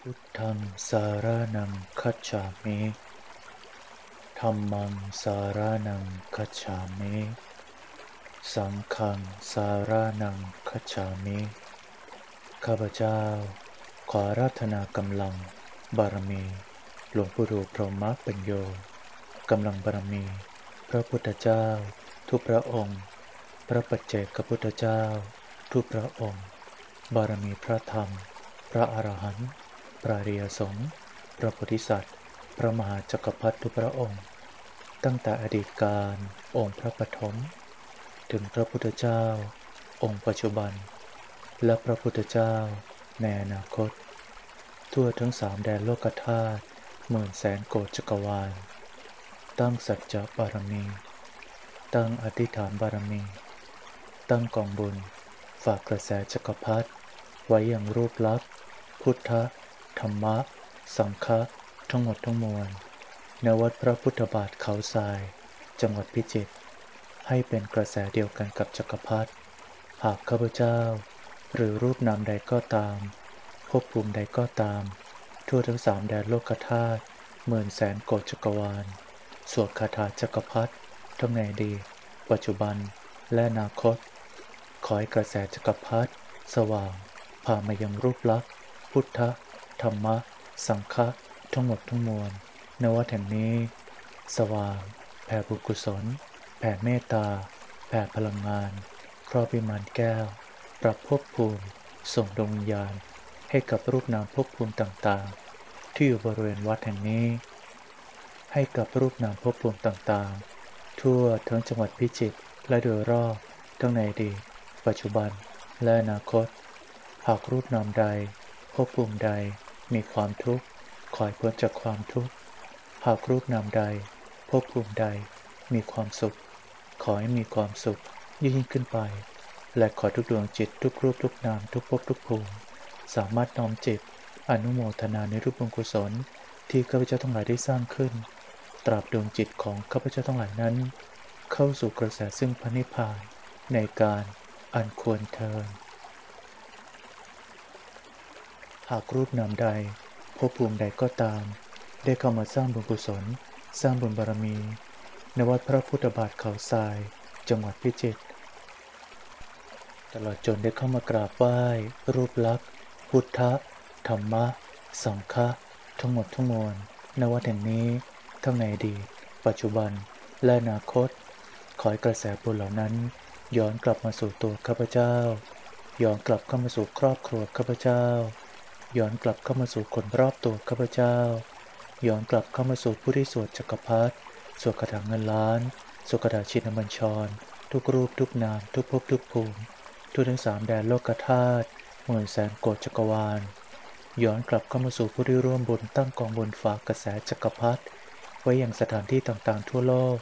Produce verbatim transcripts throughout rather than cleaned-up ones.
พุทธังสารนังคัจฉามิธัมมังสารนังคัจฉามิสังฆังสารนังคัจฉามิข้าพเจ้าขออาราธนากำลังบารมีหลวงปู่ดูพรหมปัญโยกำลังบารมีพระพุทธเจ้าทุกพระองค์พระปัจเจกพุทธเจ้าทุกพระองค์บารมีพระธรรมพระอรหันต์พระอริยสงฆ์พระโพธิสัตว์พระมหาจักรพรรดิทุกพระองค์ตั้งแต่อดีตการองค์พระปฐมถึงพระพุทธเจ้าองค์ปัจจุบันและพระพุทธเจ้าในอนาคตทั่วทั้งสามแดนโลกธาตุหมื่นแสนโกฏจักรวาลตั้งสัจจะบารมีตั้งอธิษฐานบารมีตั้งกองบุญฝากกระแสจักรพรรดิไว้อย่างรูปลักษณ์พุทธธรรมะสังฆะทั้งหมดทั้งมวลณวัดพระพุทธบาทเขาทรายจังหวัดพิจิตรให้เป็นกระแสเดียวกันกับจักรพรรดิหากข้าพเจ้าหรือรูปนามใดก็ตามภพภูมิใดก็ตามทั่วทั้งสามแดนโลกธาตุหมื่นแสนโกฏจักรวาลสวดคาถาจักรพรรดิทั้งในอดีตปัจจุบันและอนาคตขอให้กระแสจักรพรรดิสว่างพามายังรูปลักษณ์พุทธธรรมะสังฆะทั้งหมดทั้งมวลณวัดแห่งนี้สว่างแผ่บุญกุศลแผ่เมตตาแผ่พลังงานครอบวิมานแก้วปรับภพภูมิส่งดวงวิญญาณให้กับรูปนามภพภูมิต่างๆที่อยู่บริเวณวัดแห่งนี้ให้กับรูปนามภพภูมิต่างๆทั่วทั้งจังหวัดพิจิตรและโดยรอบทั้งในอดีตปัจจุบันและอนาคตหากรูปนามใดภพภูมิใดมีความทุกข์ขอให้พ้นจากความทุกข์หากรูปนามใดภพภูมิใดมีความสุขขอให้มีความสุขยิ่งขึ้นไปและขอทุกดวงจิตทุกรูปทุกนามทุกภพทุกภูมิสามารถน้อมจิตอนุโมทนาในรูปบุญกุศลที่ข้าพเจ้าทั้งหลายได้สร้างขึ้นตราบดวงจิตของข้าพเจ้าทั้งหลายนั้นเข้าสู่กระแสซึ่งพระนิพพานในการอันควรเทอญหากรูปนามใดภพภูมิใดก็ตามได้เข้ามาสร้างบุญกุศลสร้างบุญบารมีณวัดพระพุทธบาทเขาทรายจังหวัดพิจิตรตลอดจนได้เข้ามากราบไหว้รูปลักษณ์พุทธธรรมะสังฆะทั้งหมดทั้งมวลณวัดแห่งนี้ทั้งในอดีตปัจจุบันและอนาคตขอให้กระแสบุญเหล่านั้นย้อนกลับมาสู่ตัวข้าพเจ้าย้อนกลับเข้ามาสู่ครอบครัวข้าพเจ้าย้อนกลับเข้ามาสู่คนรอบตัวข้าพเจ้าย้อนกลับเข้ามาสู่ผู้ที่สวดจักรพรรดิสวดคาถาเงินล้านสวดคาถาชินบัญชรทุกรูปทุกนามทุกภพทุกภูมิทั่วทั้งสามแดนโลกธาตุหมื่นแสนโกฏจักรวาลย้อนกลับเข้ามาสู่ผู้ที่ร่วมบุญตั้งกองบุญฝากกระแสจักรพรรดิไว้ยังสถานที่ต่างๆทั่วโลก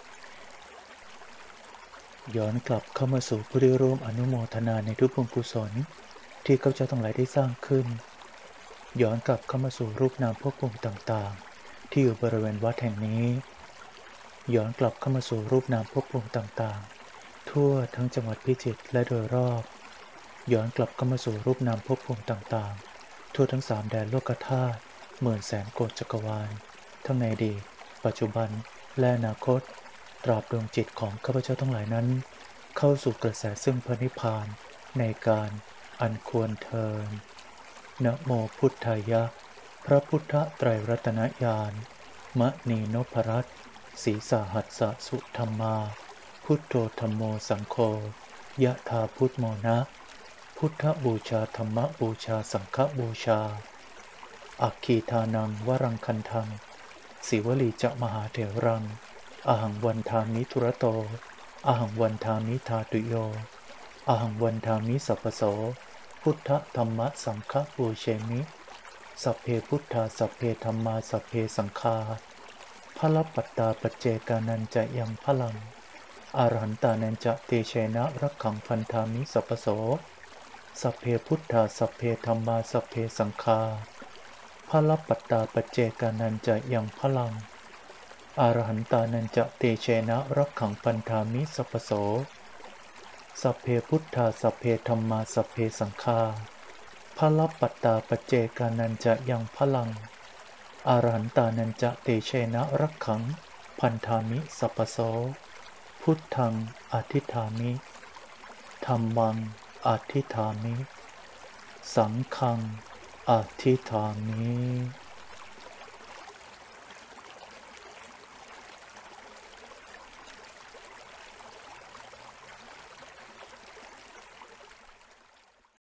ย้อนกลับเข้ามาสู่ผู้ที่ร่วมอนุโมทนาในทุกบุญกุศลที่ข้าพเจ้าทั้งหลายได้สร้างขึ้นย้อนกลับเข้ามาสู่รูปนามภพภูมิต่างๆที่อยู่บริเวณวัดแห่งนี้ย้อนกลับเข้ามาสู่รูปนามภพภูมิต่างๆทั่วทั้งจังหวัดพิจิตรและโดยรอบย้อนกลับเข้ามาสู่รูปนามภพภูมิต่างๆทั่วทั้งสามแดนโลกธาตุหมื่นแสนโกฏจักรวาลทั้งในอดีตปัจจุบันและอนาคตตราบดวงจิตของข้าพเจ้าทั้งหลายนั้นเข้าสู่กระแสซึ่งพระนิพพานในการอันควรเทอญนะโมพุทธายะพระพุทธไตรรัตนญาณมณีนพรัตน์ศีสาหัสสะสุธรรมาพุทโธธัมโมสังโฆยะถาพุทโมนะพุทธบูชาธรรมบูชาสังฆบูชาอัคคีทานังวรังคันทังศิวลีจะมหาเถรังอหังวันทามิทุระโตอหังวันทามิธาตุโยอหังวันทามิสัพพโสพุทธธรรมสังฆบูเชมิสัพเพพุทธาสัพเพธัมมาสัพเพสังฆาพระปัตตาปัจเจกานันจะยังพลังอรหันตานันจะเตเชนะรักขังพันธามิสัพพโสสัพเพพุทธาสัพเพธัมมาสัพเพสังฆาพระปัตตาปัจเจกานันจะยังพลังอรหันตานันจะเตเชนะรักขังพันธามิสัพพโสสัพเพพุทธาสัพเพธัมมาสัพเพสังฆาพละปัตตาปเจกานันจะยังพลังอรหันตานันจะเตเชนะรักขังพันธามิสัพพโสพุทธังอธิษฐามิธัมมังอธิษฐามิสังฆังอธิษฐามิ